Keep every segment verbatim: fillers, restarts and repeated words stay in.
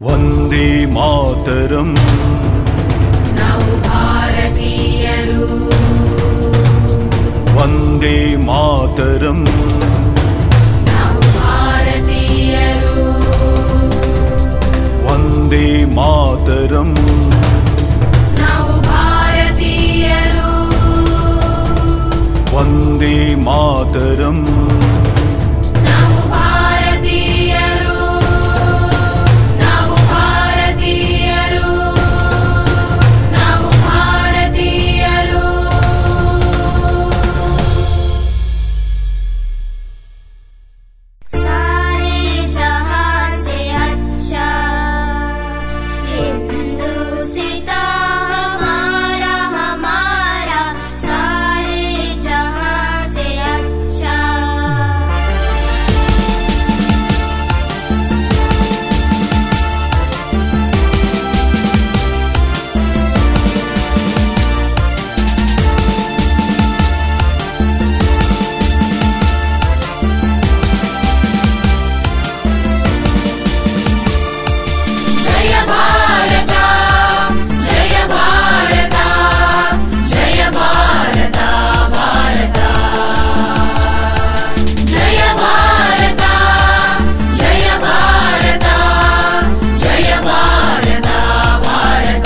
ವಂದೇ ಮಾತರಂ. ನಾವು ಭಾರತೀಯರು. ವಂದೇ ಮಾತರಂ. ನಾವು ಭಾರತೀಯರು. ವಂದೇ ಮಾತರಂ. ನಾವು ಭಾರತೀಯರು. ವಂದೇ ಮಾತರಂ. ನಾವು ಭಾರತೀಯರು. ನಾವು ಭಾರತೀಯರು. ನಾವು ಭಾರತೀಯರು. सारे जहां से अच्छा हिंदुस्तां हमारा हमारा सारे जहां से अच्छा. ಜಯ ಭಾರತ ಜಯ ಭಾರತ ಜಯ ಭಾರತ ಭಾರತ. ಜಯ ಭಾರತ ಜಯ ಭಾರತ ಜಯ ಭಾರತ ಭಾರತ.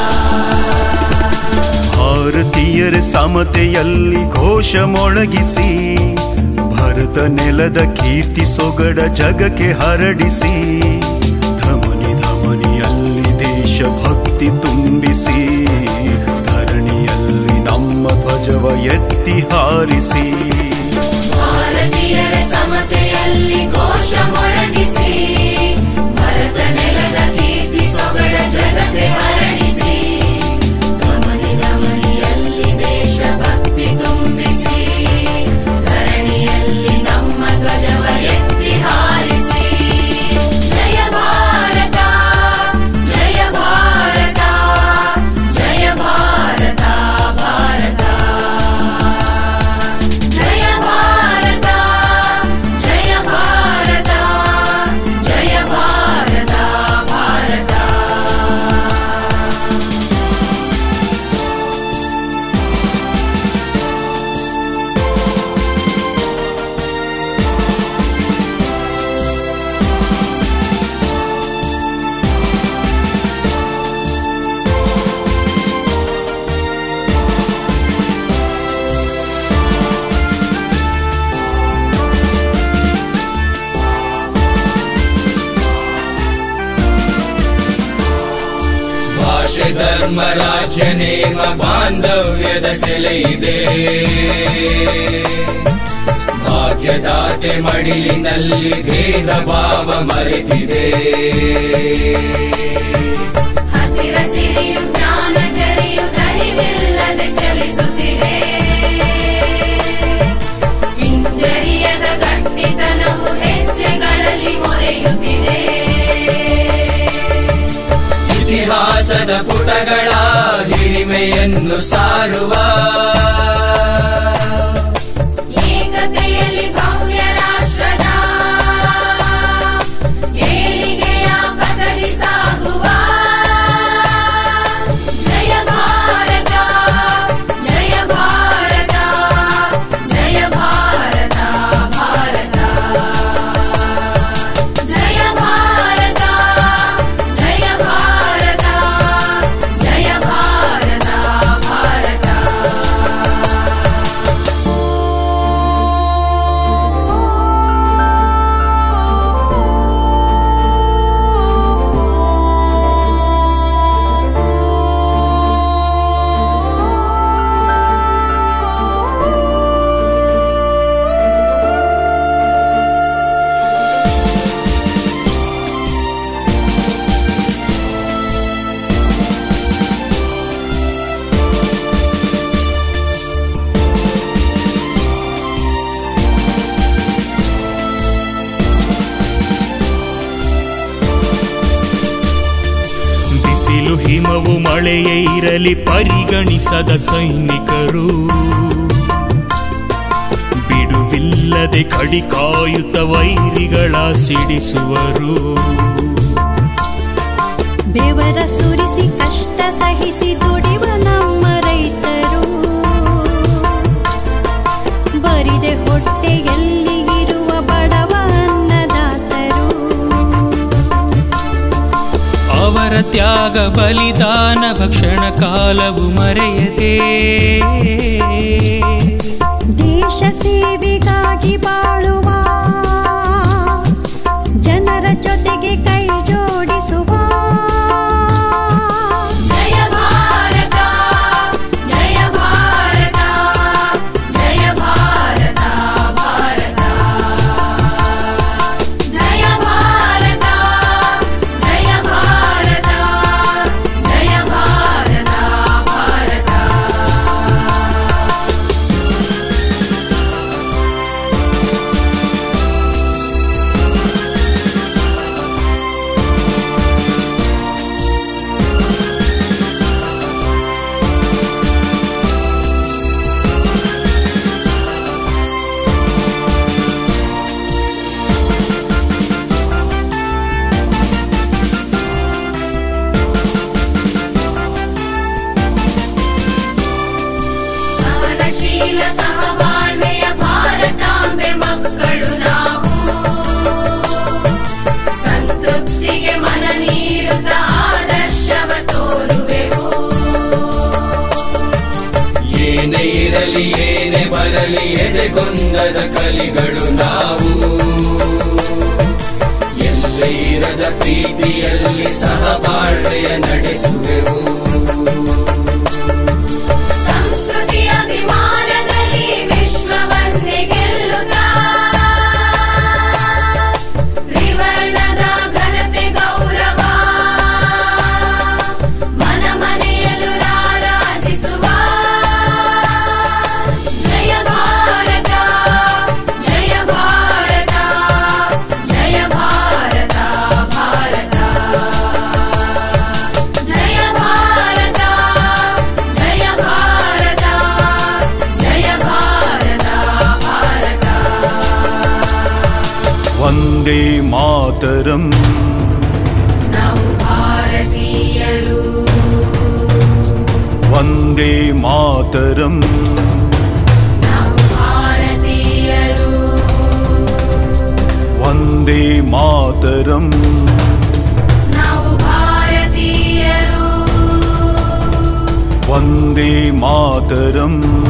ಭಾರತೀಯರ ಸಮತೆಯಲ್ಲಿ ಘೋಷ ಮೊಳಗಿಸಿ ಭರತ ನೆಲದ ಕೀರ್ತಿ ಸೊಗಡ ಜಗಕ್ಕೆ ಹರಡಿಸಿ ಧಮನಿ ಧಮನಿಯಲ್ಲಿ ದೇಶಭಕ್ತಿ ತುಂಬಿಸಿ ಧರಣಿಯಲ್ಲಿ ನಮ್ಮ ಧ್ವಜವ ಎತ್ತಿ ಹಾರಿಸಿ ಭಾರತೀಯರ ಸಮತೆಯಲ್ಲಿ ಘೋಷ ಮೊಳಗಿಸಿ ಭರತ ನೆಲದ ಕೀರ್ತಿ ಸೊಗಡ ಜಗಕ್ಕೆ ಹರಡಿಸಿ ಧಮನಿ ಧಮನಿಯಲ್ಲಿ ದೇಶಭಕ್ತಿ ತುಂಬಿಸಿ ಧರಣಿಯಲ್ಲಿ ನಮ್ಮ ಧ್ವಜವ ಎತ್ತಿ ಹಾರಿಸಿ. ಜಯ ಭಾರತ ಜಯ ಭಾರತ ಜಯ ಭಾರತ ಭಾರತ. ಜಯ ಭಾರತ ಜಯ ಭಾರತ ಜಯ ಭಾರತ ಭಾರತ. ಭಾಷೆ ಧರ್ಮ ರಾಜ್ಯ ನೇಮ ಬಾಂಧವ್ಯದ ಸೆಲೆ ಇದೆ. ಭಾಗ್ಯದಾತೆ ಮಡಿಲಿನಲ್ಲಿ ಭೇದ ಭಾವ ಮರೆತಿದೆ. ಹಸಿರ ಸಿರಿಯು ಜ್ಞಾನ ಜರಿಯು ತಡಿವಿಲ್ಲದೆ ಚಲಿಸುತ್ತಿದೆ. ಹಿಂಜರಿಯದ ಗಟ್ಟಿತನವು ಹೆಜ್ಜೆಗಳಲ್ಲಿ ಮೊರೆಯುತ್ತಿದೆ. ಇತಿಹಾಸದ ಪುಟಗಳ ಹಿರಿಮೆಯನ್ನು ಸಾರುವ ಏಕತೆಯಲ್ಲಿ ಭವ್ಯ ರಾಷ್ಟ್ರದ ಏಳಿಗೆಯ ಪಥದಿ ಸಾಗುವ. ಜಯ ಭಾರತ ಜಯ ಭಾರತ ಜಯ ಭಾರತ ಭಾರತ. ಜಯ ಭಾರತ ಜಯ ಭಾರತ ಜಯ ಭಾರತ ಭಾರತ. ಬಿಸಿಲು ಹಿಮವು ಮಳೆಯೇ ಇರಲಿ ಪರಿಗಣಿಸದ ಸೈನಿಕರು ಬಿಡುವಿಲ್ಲದೆ ಕಡಿ ಕಾಯುತ್ತ ವೈರಿಗಳ ಸಿಡಿಸುವರು. ಬೆವರ ಸುರಿಸಿ ಕಷ್ಟ ಸಹಿಸಿ ದುಡಿವ ನಮ್ಮ ರೈತರು ಬರಿದೆ ಹೊಟ್ಟೆಯಲ್ಲಿ ಇರುವ ಬಡವ ಅನ್ನದಾತರು ಅವರ ತ್ಯಾಗ ಬಲಿದಾನವ ಕ್ಷಣ ಕಾಲವು ಮರೆಯದೆ ದೇಶ ಸೇವೆಗಾಗಿ ಬಾಳುವ ಜನರ ಜೊತೆಗೆ ಕೈ ಜೋಡಿಸುವ ಜಯ ಭಾರತ ಜಯ ಭಾರತ ಜಯ ಭಾರತ ಭಾರತ ಜಯ ಭಾರತ ಜಯ ಭಾರತ ಜಯ ಭಾರತ ಭಾರತ ಸಹನಶೀಲ ಸಹಬಾಳ್ವೆಯ ಭಾರತಾಂಬೆ ಮಕ್ಕಳು ನಾವು ಸಂತೃಪ್ತಿಗೆ ಮನ ನೀಡುತ್ತ ಆದರ್ಶವ ತೋರುವೆವು ಏನೇ ಇರಲಿ ಏನೇ ಬರಲಿ ಎದೆಗೊಂದದ ಕಲಿಗಳು ನಾವು ಎಲ್ಲೇ ಇರದ ಪ್ರೀತಿಯಲ್ಲಿ ಸಹಬಾಳ್ವೆಯ ನಡೆಸುವೆವು ಸಂಸ್ಕೃತಿ ಅಭಿಮಾನದಲ್ಲಿ ವಿಶ್ವವನ್ನೇ ಗೆಲ್ಲುತ್ತಾ ತ್ರಿವರ್ಣದ ಘನತೆ ಗೌರವ ಮನ ಮನೆಯಲ್ಲೂ ರಾರಾಜಿಸುವ ಜಯ ಭಾರತ ಜಯ ಭಾರತ ಜಯ ಭಾರತ ಭಾರತ ಜಯ ಭಾರತ ಜಯ ಭಾರತ ಜಯ ಭಾರತ ಭಾರತ ವಂದೇ ಮಾತರಂ ನಾವು ಭಾರತೀಯರು ವಂದೇ ಮಾತರಂ ನಾವು ಭಾರತೀಯರು ವಂದೇ ಮಾತರಂ ನಾವು ಭಾರತೀಯರು ವಂದೇ ಮಾತರಂ